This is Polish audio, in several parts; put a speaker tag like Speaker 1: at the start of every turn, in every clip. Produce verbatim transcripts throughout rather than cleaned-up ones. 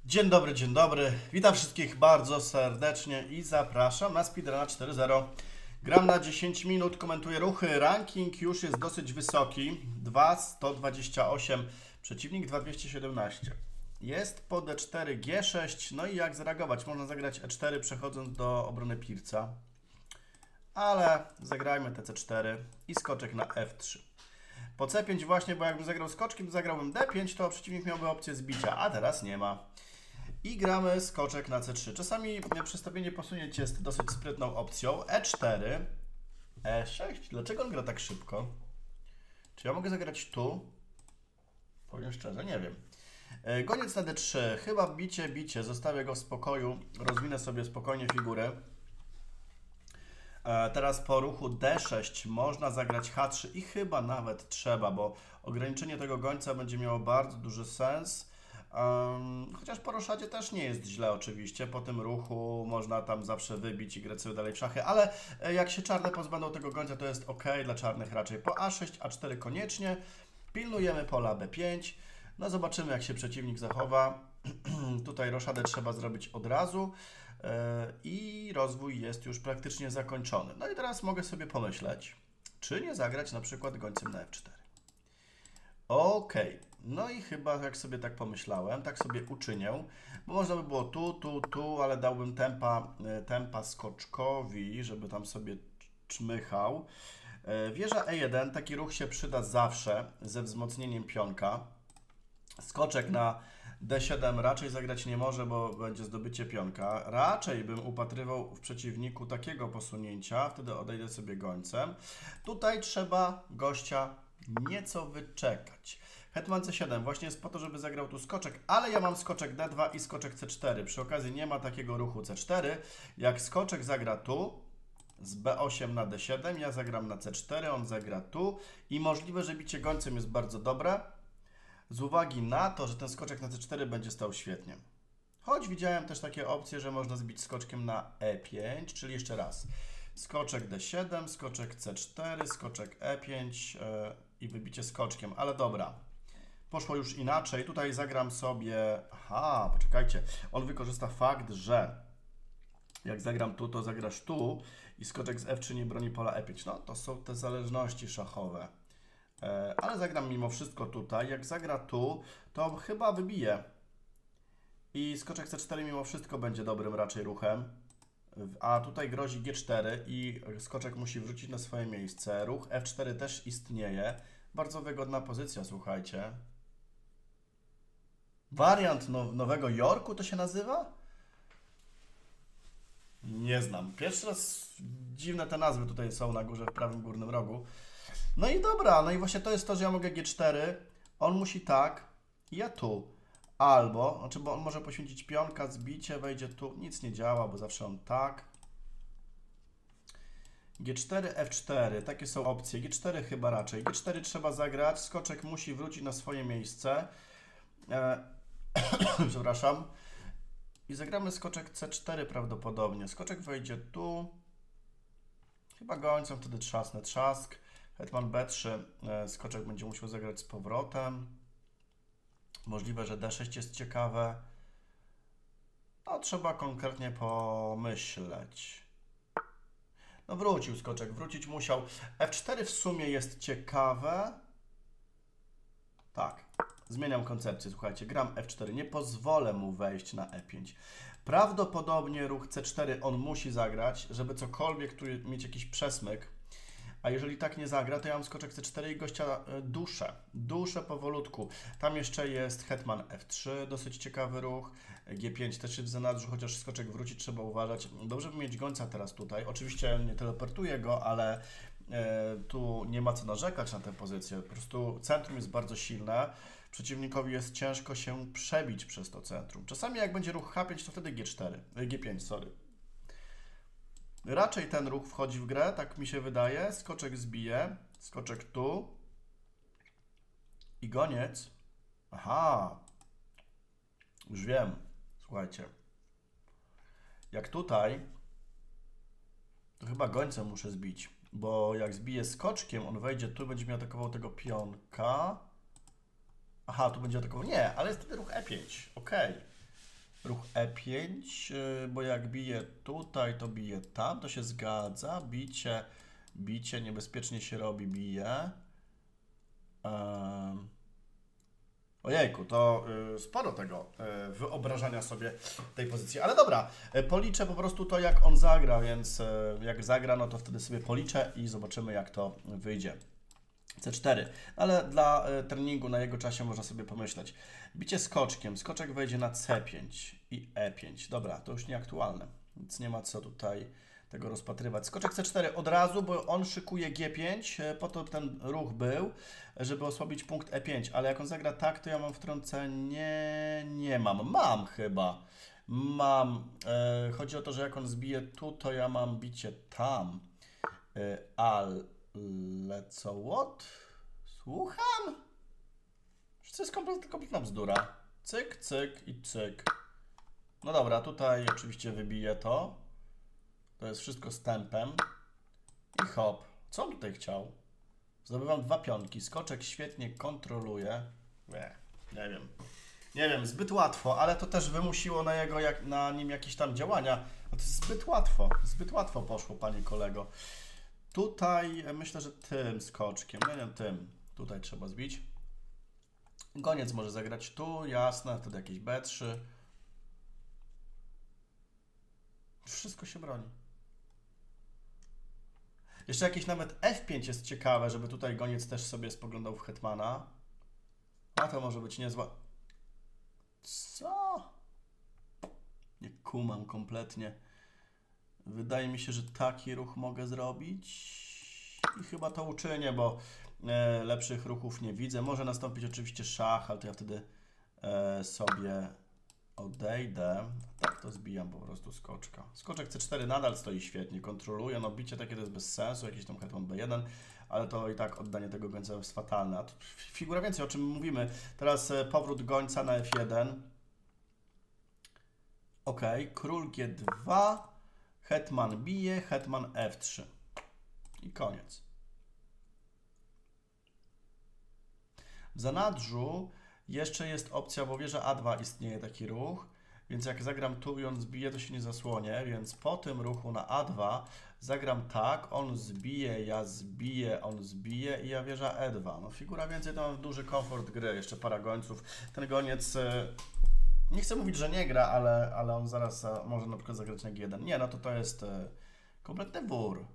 Speaker 1: Dzień dobry, dzień dobry. Witam wszystkich bardzo serdecznie i zapraszam na Speedruna cztery zero. Gram na dziesięć minut, komentuję ruchy. Ranking już jest dosyć wysoki. dwa sto dwadzieścia osiem, przeciwnik dwa dwieście siedemnaście. Jest po D cztery, G sześć. No i jak zareagować? Można zagrać E cztery przechodząc do obrony Pirca. Ale zagrajmy T C cztery i skoczek na F trzy. Po C pięć właśnie, bo jakbym zagrał skoczkiem, to zagrałbym D pięć, to przeciwnik miałby opcję zbicia, a teraz nie ma. I gramy skoczek na C trzy. Czasami przestawienie posunięć jest dosyć sprytną opcją. E cztery, E sześć. Dlaczego on gra tak szybko? Czy ja mogę zagrać tu? Powiem szczerze, nie wiem. Goniec na D trzy. Chyba bicie, bicie. Zostawię go w spokoju. Rozwinę sobie spokojnie figurę. Teraz po ruchu D sześć można zagrać H trzy i chyba nawet trzeba, bo ograniczenie tego gońca będzie miało bardzo duży sens. Um, chociaż po roszadzie też nie jest źle oczywiście, po tym ruchu można tam zawsze wybić i grać sobie dalej w szachy, ale jak się czarne pozbędą tego gońca, to jest ok, dla czarnych raczej po A sześć, A cztery koniecznie. Pilnujemy pola B pięć, no zobaczymy jak się przeciwnik zachowa. Tutaj roszadę trzeba zrobić od razu yy, i rozwój jest już praktycznie zakończony. No i teraz mogę sobie pomyśleć, czy nie zagrać na przykład gońcem na F cztery. Ok, no i chyba jak sobie tak pomyślałem, tak sobie uczynię, bo można by było tu, tu, tu, ale dałbym tempa, tempa skoczkowi, żeby tam sobie czmychał. Wieża E jeden, taki ruch się przyda zawsze ze wzmocnieniem pionka. Skoczek na D siedem raczej zagrać nie może, bo będzie zdobycie pionka. Raczej bym upatrywał w przeciwniku takiego posunięcia, wtedy odejdę sobie gońcem. Tutaj trzeba gościa nieco wyczekać. Hetman C siedem właśnie jest po to, żeby zagrał tu skoczek, ale ja mam skoczek D dwa i skoczek C cztery. Przy okazji nie ma takiego ruchu C cztery. Jak skoczek zagra tu, z B osiem na D siedem, ja zagram na C cztery, on zagra tu i możliwe, że bicie gońcem jest bardzo dobre, z uwagi na to, że ten skoczek na C cztery będzie stał świetnie. Choć widziałem też takie opcje, że można zbić skoczkiem na E pięć, czyli jeszcze raz. Skoczek D siedem, skoczek C cztery, skoczek E pięć yy, i wybicie skoczkiem, ale dobra. Poszło już inaczej. Tutaj zagram sobie... Aha, poczekajcie. On wykorzysta fakt, że jak zagram tu, to zagrasz tu i skoczek z F trzy nie broni pola E pięć. No, to są te zależności szachowe. Yy, ale zagram mimo wszystko tutaj. Jak zagra tu, to chyba wybije. I skoczek C cztery mimo wszystko będzie dobrym raczej ruchem. A tutaj grozi G cztery i skoczek musi wrócić na swoje miejsce. Ruch F cztery też istnieje. Bardzo wygodna pozycja, słuchajcie. Wariant now, Nowego Jorku to się nazywa? Nie znam. Pierwszy raz dziwne te nazwy tutaj są na górze w prawym górnym rogu. No i dobra, no i właśnie to jest to, że ja mogę G cztery. On musi tak i ja tu. Albo, znaczy, bo on może poświęcić pionka, zbicie, wejdzie tu, nic nie działa, bo zawsze on tak. G cztery, F cztery, takie są opcje. G cztery chyba raczej. G cztery trzeba zagrać, skoczek musi wrócić na swoje miejsce. E, przepraszam. I zagramy skoczek C cztery prawdopodobnie. Skoczek wejdzie tu. Chyba gońcem, wtedy trzasnę trzask. Hetman B trzy, e, skoczek będzie musiał zagrać z powrotem. Możliwe, że D sześć jest ciekawe. No, trzeba konkretnie pomyśleć. No, wrócił skoczek, wrócić musiał. F cztery w sumie jest ciekawe. Tak, zmieniam koncepcję, słuchajcie. Gram F cztery, nie pozwolę mu wejść na E pięć. Prawdopodobnie ruch C cztery on musi zagrać, żeby cokolwiek tu mieć jakiś przesmyk. A jeżeli tak nie zagra, to ja mam skoczek C cztery i gościa duszę. Duszę powolutku. Tam jeszcze jest hetman F trzy, dosyć ciekawy ruch. G pięć też jest w zanadrzu, chociaż skoczek wrócić trzeba uważać. Dobrze by mieć gońca teraz tutaj. Oczywiście nie teleportuję go, ale e, tu nie ma co narzekać na tę pozycję. Po prostu centrum jest bardzo silne. Przeciwnikowi jest ciężko się przebić przez to centrum. Czasami jak będzie ruch H pięć, to wtedy G cztery. G pięć, sorry. Raczej ten ruch wchodzi w grę, tak mi się wydaje. Skoczek zbije, skoczek tu i goniec. Aha, już wiem, słuchajcie. Jak tutaj, to chyba gońcem muszę zbić, bo jak zbiję skoczkiem, on wejdzie tu, będzie mi atakował tego pionka. Aha, tu będzie atakował. Nie, ale jest wtedy ruch E pięć. Ok. ruch E pięć, yy, bo jak bije tutaj, to bije tam, to się zgadza. Bicie, bicie niebezpiecznie się robi, bije. Yy. Ojejku, to y, sporo tego y, wyobrażania sobie tej pozycji. Ale dobra, y, policzę po prostu to, jak on zagra, więc y, jak zagra, no to wtedy sobie policzę i zobaczymy, jak to wyjdzie. C cztery, ale dla y, treningu na jego czasie można sobie pomyśleć. Bicie skoczkiem, skoczek wejdzie na C pięć i E pięć. Dobra, to już nieaktualne, więc nie ma co tutaj tego rozpatrywać. Skoczek C cztery od razu, bo on szykuje G pięć, po to ten ruch był, żeby osłabić punkt E pięć, ale jak on zagra tak, to ja mam wtrącenie... Nie mam. Mam chyba. Mam. E, chodzi o to, że jak on zbije tu, to ja mam bicie tam. E, ale co? What? Słucham? To jest kompletna, kompletna bzdura. Cyk, cyk i cyk. No dobra, tutaj oczywiście wybiję to. To jest wszystko z tempem. I hop. Co on tutaj chciał? Zdobywam dwa pionki. Skoczek świetnie kontroluje. Nie, nie wiem. Nie wiem, zbyt łatwo, ale to też wymusiło na, jego, jak, na nim jakieś tam działania. No to jest zbyt łatwo. Zbyt łatwo poszło, panie kolego. Tutaj myślę, że tym skoczkiem. Nie wiem, tym. Tutaj trzeba zbić. Goniec może zagrać tu, jasne. Wtedy jakieś B trzy. Wszystko się broni. Jeszcze jakieś nawet F pięć jest ciekawe, żeby tutaj goniec też sobie spoglądał w hetmana. A to może być niezła... Co? Nie kumam kompletnie. Wydaje mi się, że taki ruch mogę zrobić. I chyba to uczynię, bo e, lepszych ruchów nie widzę. Może nastąpić oczywiście szach, ale to ja wtedy e, sobie odejdę. Tak to zbijam po prostu skoczka. Skoczek C cztery nadal stoi świetnie, kontroluje. No bicie takie to jest bez sensu, jakiś tam hetman B jeden, ale to i tak oddanie tego gońca jest fatalne. A figura więcej, o czym mówimy. Teraz e, powrót gońca na F jeden. Ok, król G dwa, hetman bije, hetman F trzy. I koniec. W zanadrzu jeszcze jest opcja, bo wieża A dwa istnieje taki ruch, więc jak zagram tu i on zbije, to się nie zasłonię, więc po tym ruchu na A dwa zagram tak, on zbije, ja zbiję, on zbije i ja wieża E dwa. No figura więcej, to mam duży komfort gry, jeszcze para gońców. Ten goniec, nie chcę mówić, że nie gra, ale, ale on zaraz może na przykład zagrać na G jeden. Nie, no to to jest kompletny wór.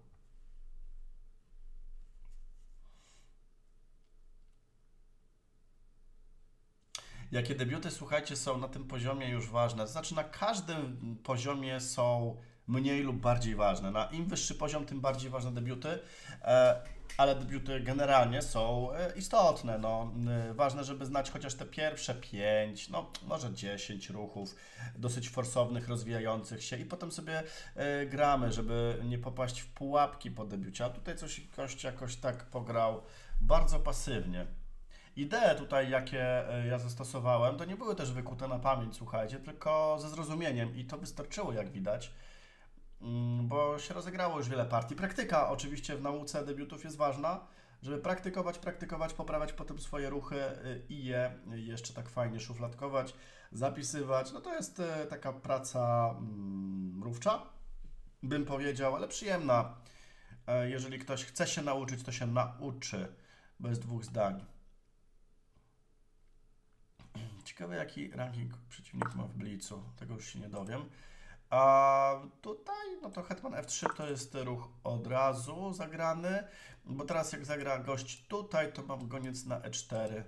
Speaker 1: Jakie debiuty, słuchajcie, są na tym poziomie już ważne. To znaczy na każdym poziomie są mniej lub bardziej ważne. Na im wyższy poziom, tym bardziej ważne debiuty, ale debiuty generalnie są istotne. No, ważne, żeby znać chociaż te pierwsze pięć, no może dziesięć ruchów dosyć forsownych, rozwijających się i potem sobie gramy, żeby nie popaść w pułapki po debiucie. A tutaj coś gość jakoś tak pograł bardzo pasywnie. Idee tutaj, jakie ja zastosowałem, to nie były też wykute na pamięć, słuchajcie, tylko ze zrozumieniem i to wystarczyło, jak widać, bo się rozegrało już wiele partii. Praktyka oczywiście w nauce debiutów jest ważna, żeby praktykować, praktykować, poprawiać potem swoje ruchy i je jeszcze tak fajnie szufladkować, zapisywać. No to jest taka praca mrówcza, bym powiedział, ale przyjemna. Jeżeli ktoś chce się nauczyć, to się nauczy, bez dwóch zdań. Ciekawe, jaki ranking przeciwnik ma w blicu, tego już się nie dowiem. A tutaj, no to hetman F trzy to jest ruch od razu zagrany, bo teraz jak zagra gość tutaj, to mam goniec na E cztery.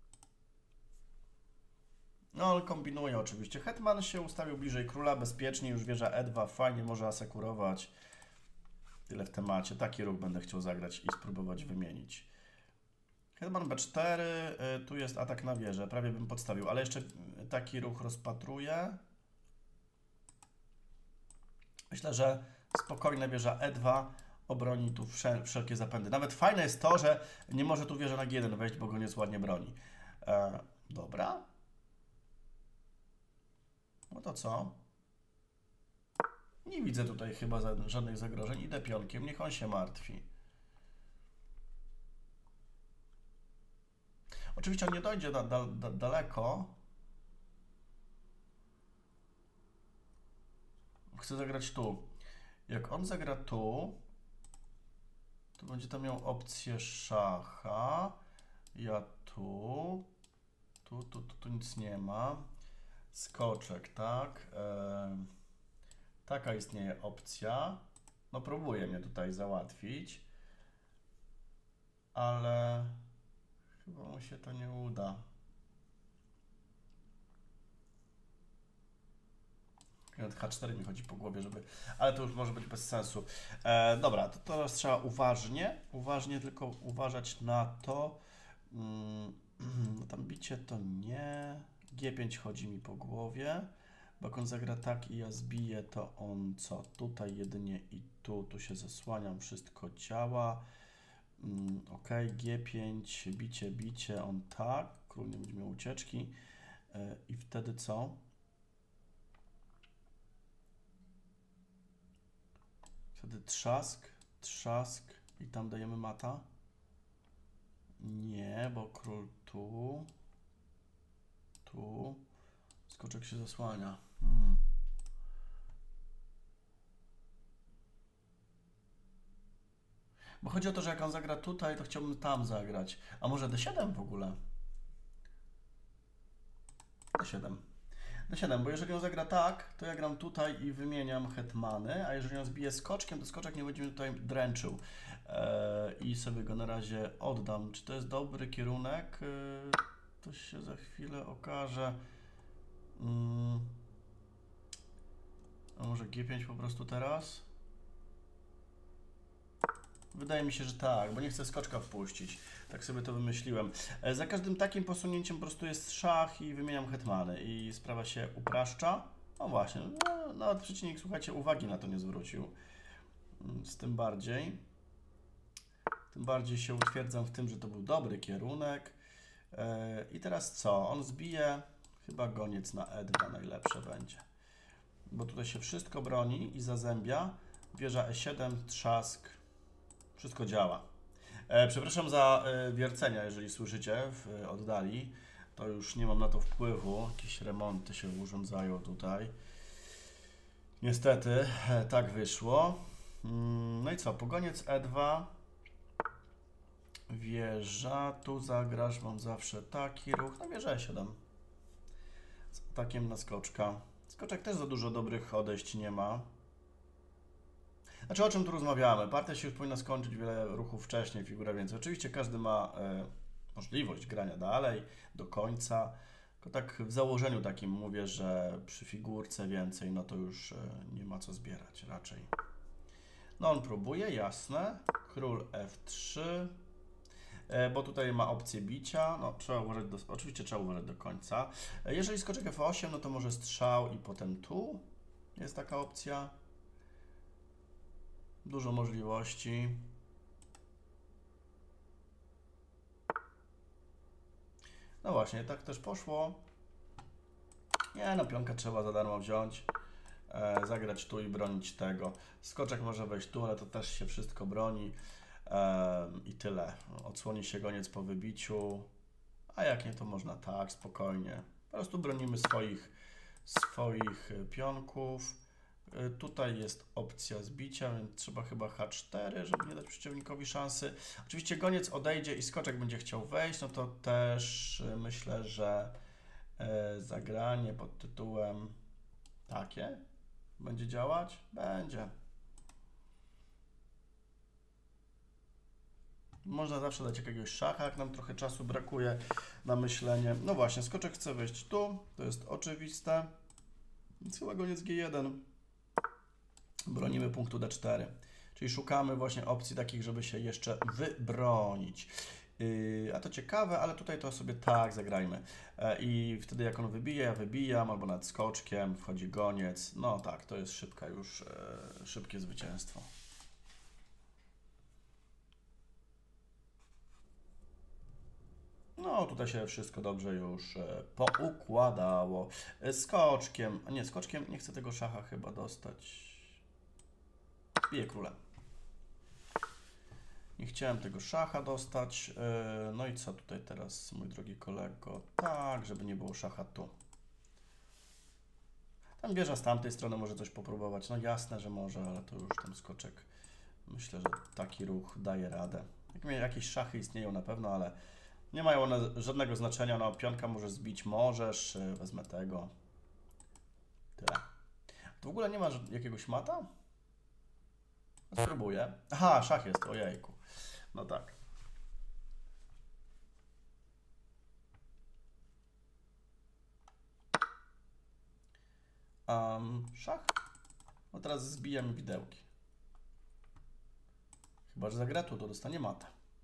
Speaker 1: No, on kombinuje oczywiście. Hetman się ustawił bliżej króla, bezpiecznie, już wieża E dwa, fajnie może asekurować. Tyle w temacie. Taki ruch będę chciał zagrać i spróbować wymienić. Hetman B cztery, tu jest atak na wieżę, prawie bym podstawił, ale jeszcze taki ruch rozpatruję. Myślę, że spokojna wieża E dwa obroni tu wszelkie zapędy. Nawet fajne jest to, że nie może tu wieża na G jeden wejść, bo goniec ładnie broni. E, dobra. No to co? Nie widzę tutaj chyba żadnych zagrożeń. Idę pionkiem, niech on się martwi. Oczywiście on nie dojdzie da, da, da, daleko. chcę zagrać tu. Jak on zagra tu, to będzie tam miał opcję szacha. Ja tu. Tu, tu, tu, tu nic nie ma. Skoczek, tak. E, taka istnieje opcja. No próbuje mnie tutaj załatwić. Ale chyba mu się to nie uda. H cztery mi chodzi po głowie, żeby... Ale to już może być bez sensu. E, dobra, to teraz trzeba uważnie, uważnie tylko uważać na to. Mm, no tam bicie to nie. G pięć chodzi mi po głowie. Bo jak on zagra tak i ja zbiję, to on co? Tutaj jedynie i tu, tu się zasłaniam, wszystko działa. Mm, ok, G pięć, bicie, bicie, on tak. Król nie będzie miał ucieczki. E, I wtedy co? Wtedy trzask, trzask i tam dajemy mata. Nie, bo król tu, tu, skoczek się zasłania. Hmm. Bo chodzi o to, że jak on zagra tutaj, to chciałbym tam zagrać. A może D siedem w ogóle? D siedem. D siedem, bo jeżeli on zagra tak, to ja gram tutaj i wymieniam hetmany, a jeżeli on zbije skoczkiem, to skoczek nie będzie mnie tutaj dręczył. Eee, I sobie go na razie oddam. Czy to jest dobry kierunek? Eee, to się za chwilę okaże. Hmm. A może G pięć po prostu teraz? Wydaje mi się, że tak, bo nie chcę skoczka wpuścić. Tak sobie to wymyśliłem. E, za każdym takim posunięciem po prostu jest szach i wymieniam hetmany i sprawa się upraszcza. No właśnie, no, nawet przeciwnik, słuchajcie, uwagi na to nie zwrócił. Z tym bardziej. Tym bardziej się utwierdzam w tym, że to był dobry kierunek. E, I teraz co? On zbije, chyba goniec na E dwa najlepsze będzie. Bo tutaj się wszystko broni i zazębia. Wieża E siedem, trzask. Wszystko działa. E, przepraszam za e, wiercenia, jeżeli słyszycie w e, oddali. To już nie mam na to wpływu. Jakieś remonty się urządzają tutaj. Niestety, e, tak wyszło. Mm, no i co? Pogoniec E dwa. Wieża. Tu zagrasz. Mam zawsze taki ruch. No wieża E siedem. Z atakiem na skoczka. Skoczek też za dużo dobrych odejść nie ma. Znaczy, o czym tu rozmawiamy? Partia się już powinna skończyć wiele ruchów wcześniej, figura więcej. Oczywiście każdy ma e, możliwość grania dalej, do końca. Tylko tak w założeniu takim mówię, że przy figurce więcej, no to już e, nie ma co zbierać raczej. No on próbuje, jasne. Król F trzy, e, bo tutaj ma opcję bicia. No trzeba uważać, do, oczywiście trzeba uważać do końca. E, jeżeli skoczek F osiem, no to może strzał i potem tu jest taka opcja. Dużo możliwości. No właśnie, tak też poszło. Nie no, pionka trzeba za darmo wziąć. E, zagrać tu i bronić tego. Skoczek może wejść tu, ale to też się wszystko broni. E, I tyle. Odsłoni się goniec po wybiciu. A jak nie, to można tak, spokojnie. Po prostu bronimy swoich, swoich pionków. Tutaj jest opcja zbicia, więc trzeba chyba H cztery, żeby nie dać przeciwnikowi szansy. Oczywiście goniec odejdzie i skoczek będzie chciał wejść, no to też myślę, że zagranie pod tytułem takie będzie działać? Będzie. Można zawsze dać jakiegoś szacha, jak nam trochę czasu brakuje na myślenie. No właśnie, skoczek chce wejść tu, to jest oczywiste. Więc chyba goniec G jeden. Bronimy punktu D cztery. Czyli szukamy właśnie opcji takich, żeby się jeszcze wybronić. Yy, a to ciekawe, ale tutaj to sobie tak zagrajmy. Yy, I wtedy jak on wybije, ja wybijam, albo nad skoczkiem, wchodzi goniec. No tak, to jest szybka już, yy, szybkie zwycięstwo. No tutaj się wszystko dobrze już yy, poukładało. Yy, skoczkiem, a nie, skoczkiem nie chcę tego szacha chyba dostać. Bije królem. Nie chciałem tego szacha dostać. No i co tutaj teraz, mój drogi kolego? Tak, żeby nie było szacha tu. Tam wieża z tamtej strony może coś popróbować. No jasne, że może, ale to już tam skoczek. Myślę, że taki ruch daje radę. Jakieś szachy istnieją na pewno, ale nie mają one żadnego znaczenia. No, pionka możesz zbić, możesz. Wezmę tego. Tyle. To w ogóle nie ma jakiegoś mata? Spróbuję. Aha, szach jest, ojejku. No tak. Um, szach? No teraz zbijam widełki. Chyba że zagra tu, to dostanie mata.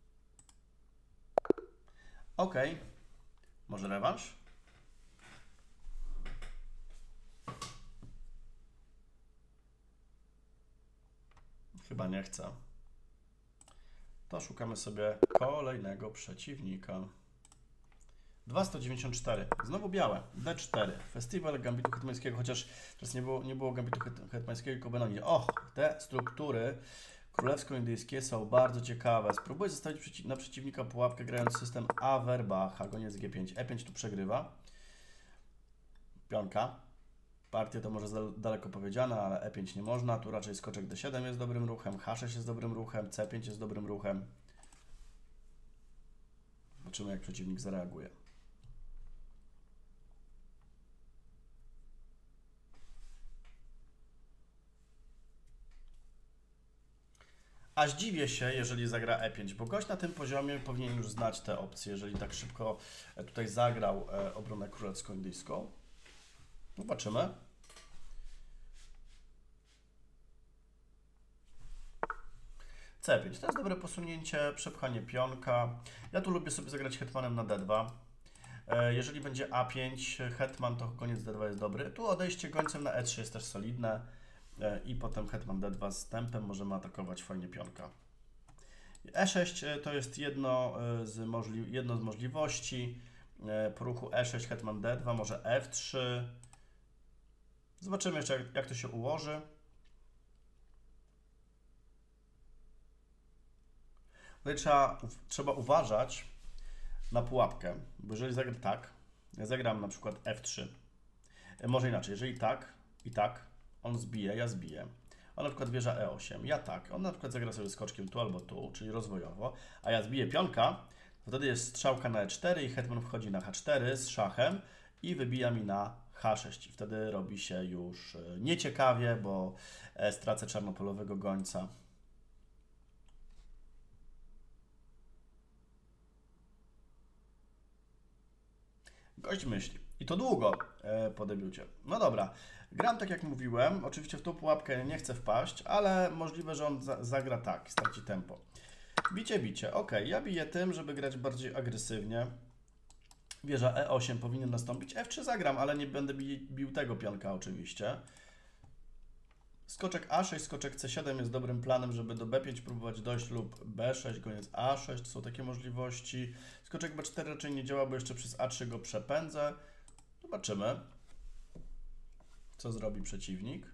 Speaker 1: Ok. Może rewanż? Chyba nie chcę. To szukamy sobie kolejnego przeciwnika. dwa sto dziewięćdziesiąt cztery. Znowu białe. D cztery. Festiwal Gambitu Hetmańskiego, chociaż teraz nie było, nie było Gambitu Hetmańskiego, tylko Benoni. Och, te struktury królewsko-indyjskie są bardzo ciekawe. Spróbuję zostawić przeci na przeciwnika pułapkę, grając system Averbacha. Goniec G pięć. E pięć tu przegrywa. Pionka. Partia to może daleko powiedziane, ale E pięć nie można. Tu raczej skoczek D siedem jest dobrym ruchem. H sześć jest dobrym ruchem. C pięć jest dobrym ruchem. Zobaczymy, jak przeciwnik zareaguje. A zdziwię się, jeżeli zagra E pięć, bo gość na tym poziomie powinien już znać te opcje, jeżeli tak szybko tutaj zagrał obronę królewsko-indyjską. Zobaczymy. C pięć to jest dobre posunięcie, przepchanie pionka. Ja tu lubię sobie zagrać hetmanem na D dwa. Jeżeli będzie A pięć, hetman, to koniec D dwa jest dobry. Tu odejście gońcem na E trzy jest też solidne. I potem hetman D dwa z tempem możemy atakować fajnie pionka. E sześć to jest jedno z, możli jedno z możliwości. Po ruchu E sześć, hetman D dwa, może F trzy. Zobaczymy jeszcze, jak, jak to się ułoży. Tutaj trzeba, trzeba uważać na pułapkę, bo jeżeli zagram tak, ja zagram na przykład F trzy. Może inaczej, jeżeli tak i tak, on zbije, ja zbiję. On na przykład wieża E osiem, ja tak. On na przykład zagra sobie skoczkiem tu albo tu, czyli rozwojowo, a ja zbiję pionka, to wtedy jest strzałka na E cztery i hetman wchodzi na H cztery z szachem i wybija mi na H sześć. I wtedy robi się już nieciekawie, bo stracę czarnopolowego gońca. Gość myśli. I to długo e, po debiucie. No dobra. Gram tak jak mówiłem. Oczywiście w tą pułapkę nie chcę wpaść, ale możliwe, że on za zagra tak, straci tempo. Bicie, bicie. Ok, ja biję tym, żeby grać bardziej agresywnie. Wieża E osiem powinien nastąpić. F trzy zagram, ale nie będę bi bił tego pionka oczywiście. Skoczek A sześć, skoczek C siedem jest dobrym planem, żeby do B pięć próbować dojść lub B sześć, koniec A sześć. Są takie możliwości. Skoczek B cztery raczej nie działa, bo jeszcze przez A trzy go przepędzę. Zobaczymy, co zrobi przeciwnik.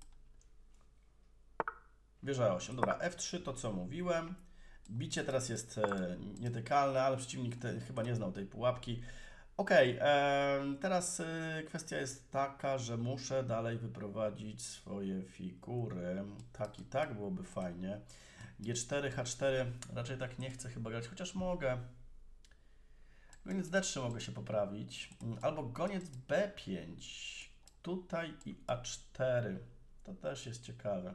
Speaker 1: Wieża E osiem. Dobra, F trzy to co mówiłem. Bicie teraz jest e, nietykalne, ale przeciwnik te, chyba nie znał tej pułapki. Ok, e, teraz e, kwestia jest taka, że muszę dalej wyprowadzić swoje figury. Tak i tak byłoby fajnie. G cztery, H cztery, raczej tak nie chcę chyba grać, chociaż mogę. Goniec D trzy mogę się poprawić. Albo goniec B pięć. Tutaj i A cztery. To też jest ciekawe.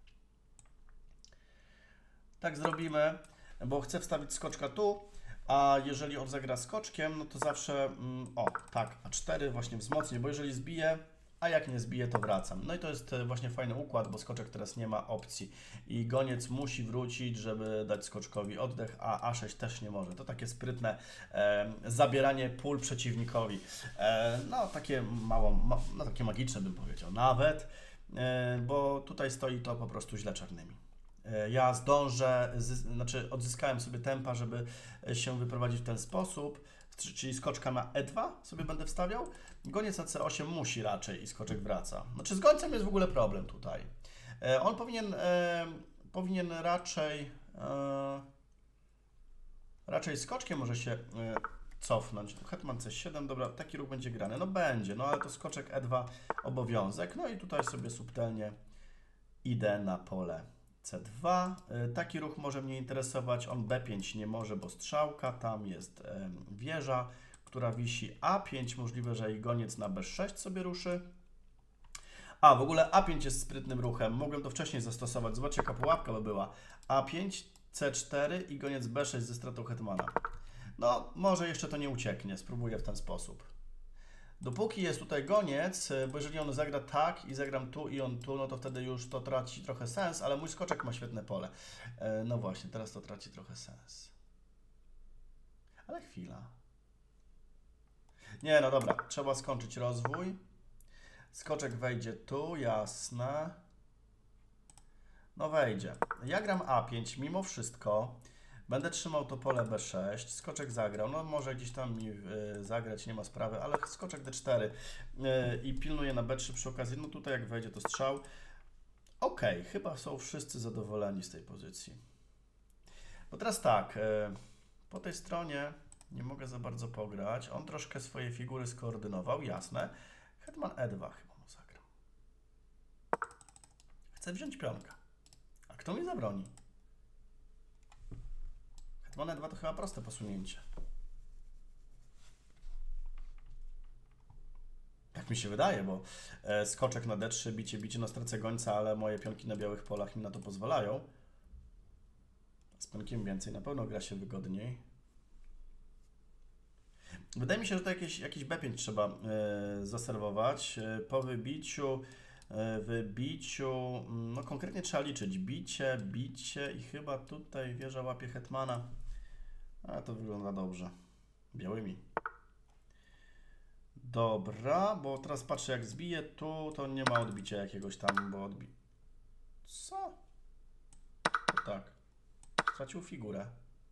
Speaker 1: Tak zrobimy, bo chcę wstawić skoczka tu, a jeżeli on zagra skoczkiem, no to zawsze, mm, o tak, A cztery właśnie wzmocnię, bo jeżeli zbije, a jak nie zbije, to wracam. No i to jest właśnie fajny układ, bo skoczek teraz nie ma opcji i goniec musi wrócić, żeby dać skoczkowi oddech, a A sześć też nie może. To takie sprytne e, zabieranie pól przeciwnikowi. E, no takie mało, ma, no takie magiczne bym powiedział nawet, e, bo tutaj stoi to po prostu źle czarnymi. Ja zdążę, znaczy odzyskałem sobie tempa, żeby się wyprowadzić w ten sposób, czyli skoczka na E dwa sobie będę wstawiał. Goniec na C osiem musi raczej i skoczek wraca. Znaczy z gońcem jest w ogóle problem tutaj. On powinien, e, powinien raczej, e, raczej skoczkiem może się e, cofnąć. Hetman C siedem, dobra, taki ruch będzie grany. No będzie, no ale to skoczek E dwa obowiązek. No i tutaj sobie subtelnie idę na pole C dwa. Taki ruch może mnie interesować. On B pięć nie może, bo strzałka. Tam jest wieża, która wisi. A pięć, możliwe, że i goniec na B sześć sobie ruszy. A, w ogóle A pięć jest sprytnym ruchem. Mogłem to wcześniej zastosować. Zobaczcie, jaka pułapka by była. A pięć, C cztery i goniec B sześć ze stratą hetmana. No, może jeszcze to nie ucieknie. Spróbuję w ten sposób. Dopóki jest tutaj goniec, bo jeżeli on zagra tak i zagram tu i on tu, no to wtedy już to traci trochę sens, ale mój skoczek ma świetne pole. No właśnie, teraz to traci trochę sens. Ale chwila. Nie, no dobra, trzeba skończyć rozwój. Skoczek wejdzie tu, jasne. No wejdzie. Ja gram A pięć, mimo wszystko. Będę trzymał to pole B sześć, skoczek zagrał, no może gdzieś tam mi y, zagrać, nie ma sprawy, ale skoczek D cztery y, i pilnuję na B trzy przy okazji, no tutaj jak wejdzie to strzał. Ok, chyba są wszyscy zadowoleni z tej pozycji. Bo teraz tak, y, po tej stronie nie mogę za bardzo pograć, on troszkę swoje figury skoordynował, jasne. Hetman E dwa chyba mu zagrał. Chcę wziąć pionka, a kto mi zabroni? Hetman E dwa to chyba proste posunięcie. Tak mi się wydaje, bo e, skoczek na D trzy, bicie, bicie na strace gońca, ale moje pionki na białych polach mi na to pozwalają. Z pionkiem więcej, na pewno gra się wygodniej. Wydaje mi się, że to jakieś, jakiś B pięć trzeba e, zaserwować. E, po wybiciu, e, wybiciu, no konkretnie trzeba liczyć. Bicie, bicie i chyba tutaj wieża łapie hetmana. A to wygląda dobrze. Białymi. Dobra, bo teraz patrzę, jak zbiję tu, to nie ma odbicia jakiegoś tam, bo odbi... Co? To tak. Stracił figurę.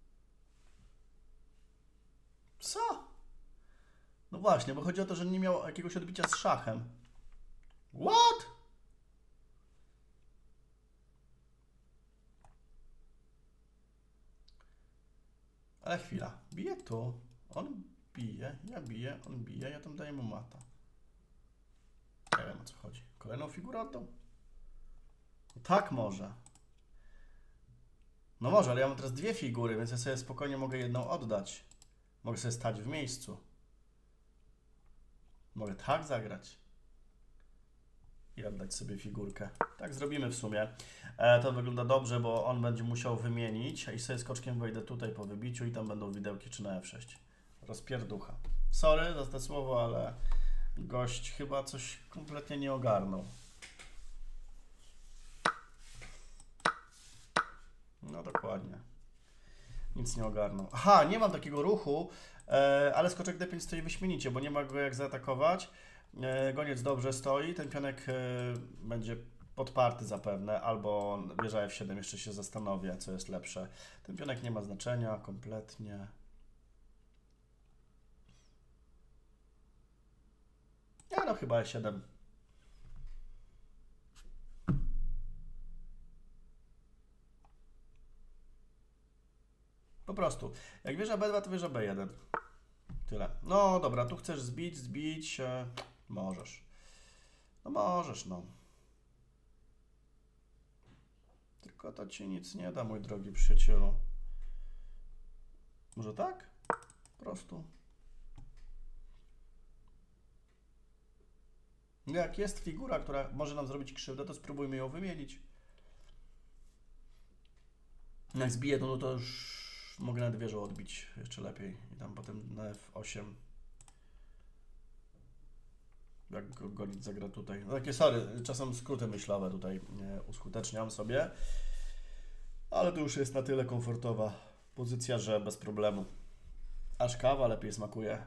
Speaker 1: Co? No właśnie, bo chodzi o to, że nie miał jakiegoś odbicia z szachem. What? Ale chwila. Bije tu. On bije, ja biję, on bije, ja tam daję mu mata. Nie wiem, o co chodzi. Kolejną figurę oddał? Tak może. No może, ale ja mam teraz dwie figury, więc ja sobie spokojnie mogę jedną oddać. Mogę sobie stać w miejscu. Mogę tak zagrać. I oddać sobie figurkę. Tak zrobimy w sumie. E, to wygląda dobrze, bo on będzie musiał wymienić. I sobie skoczkiem wejdę tutaj po wybiciu i tam będą widełki czy na F sześć. Rozpierducha. Sorry za to słowo, ale gość chyba coś kompletnie nie ogarnął. No dokładnie. Nic nie ogarnął. Aha, nie mam takiego ruchu, e, ale skoczek D pięć stoi wyśmienicie, bo nie ma go jak zaatakować. E, goniec dobrze stoi, ten pionek e, będzie podparty zapewne, albo wieża F siedem, jeszcze się zastanowię, co jest lepsze. Ten pionek nie ma znaczenia kompletnie. Ja no chyba E siedem. Po prostu. Jak wieża B dwa, to wieża B jeden. Tyle. No dobra, tu chcesz zbić, zbić. E, możesz. No możesz, no. Tylko to ci nic nie da, mój drogi przyjacielu. Może tak? Po prostu. Jak jest figura, która może nam zrobić krzywdę, to spróbujmy ją wymienić. Jak zbiję, to, no to już mogę nawet wieżę odbić jeszcze lepiej. I tam potem na F osiem. Jak go gonić zagra tutaj. No takie sorry, czasem skróty myślowe tutaj nie uskuteczniam sobie. Ale to już jest na tyle komfortowa pozycja, że bez problemu. Aż kawa lepiej smakuje.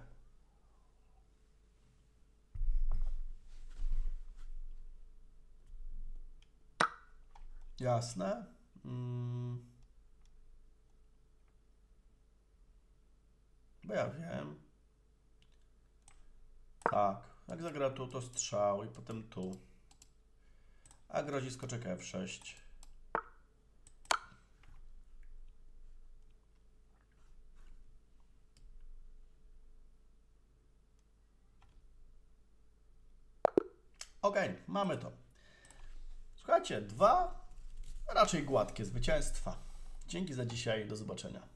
Speaker 1: Jasne. Hmm. Bo ja wiem. Tak. Jak zagra tu, to strzał i potem tu. A grozi skoczek F sześć. Ok, mamy to. Słuchajcie, dwa raczej gładkie zwycięstwa. Dzięki za dzisiaj, do zobaczenia.